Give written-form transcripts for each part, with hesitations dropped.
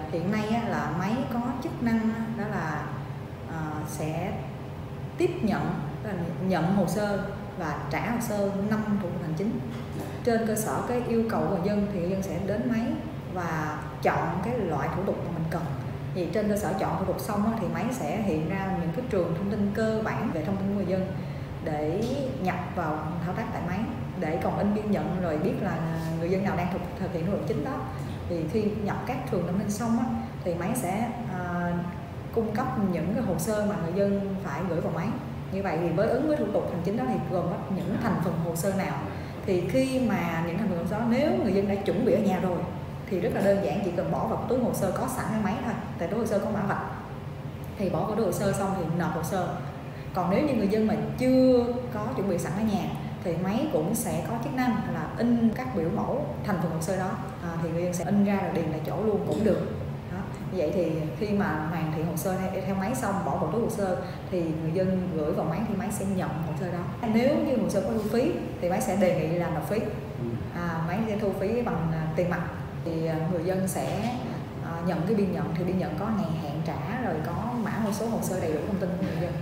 hiện nay á, là máy có chức năng đó là sẽ tiếp nhận, nhận hồ sơ và trả hồ sơ 5 thủ tục hành chính. Trên cơ sở cái yêu cầu của người dân thì người dân sẽ đến máy và chọn cái loại thủ tục mà mình cần. Thì trên cơ sở chọn thủ tục xong thì máy sẽ hiện ra những cái trường thông tin cơ bản về thông tin của người dân để nhập vào thao tác tại máy, để còn in biên nhận rồi biết là người dân nào đang thực hiện thủ tục chính đó. Thì khi nhập các trường thông tin xong thì máy sẽ cung cấp những cái hồ sơ mà người dân phải gửi vào máy. Như vậy thì với ứng với thủ tục hành chính đó thì gồm có những thành phần hồ sơ nào. Thì khi mà những thành phần hồ sơ nếu người dân đã chuẩn bị ở nhà rồi thì rất là đơn giản, chỉ cần bỏ vào túi hồ sơ có sẵn ở máy thôi. Tại túi hồ sơ có mã vạch thì bỏ vào túi hồ sơ xong thì nộp hồ sơ. Còn nếu như người dân mà chưa có chuẩn bị sẵn ở nhà thì máy cũng sẽ có chức năng là in các biểu mẫu thành phần hồ sơ đó, thì người dân sẽ in ra rồi điền tại chỗ luôn cũng được. Đó. Vậy thì khi mà hoàn thiện hồ sơ theo máy xong, bỏ vào túi hồ sơ thì người dân gửi vào máy thì máy sẽ nhận hồ sơ đó. Nếu như hồ sơ có thu phí thì máy sẽ đề nghị là nộp phí, máy sẽ thu phí bằng tiền mặt. Thì người dân sẽ nhận cái biên nhận, thì biên nhận có ngày hạn trả rồi có mã số hồ sơ đầy đủ thông tin của người dân.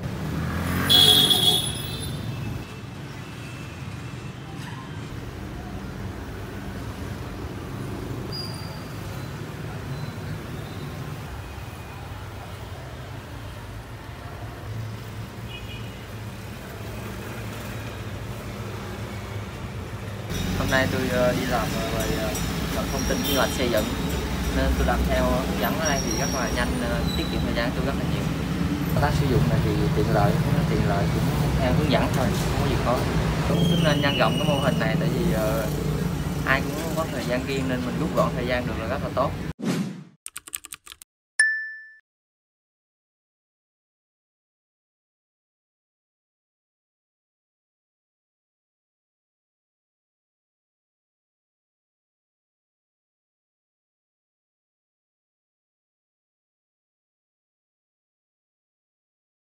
Hôm nay tôi đi làm về nhận thông tin quy hoạch xây dựng nên tôi làm theo hướng dẫn ở đây thì rất là nhanh, tiết kiệm thời gian tôi rất là nhiều. Thao tác sử dụng này thì tiện lợi cũng theo hướng dẫn thôi, không có gì khó. Tôi nên nhân rộng cái mô hình này tại vì ai cũng có thời gian riêng nên mình rút gọn thời gian được là rất là tốt.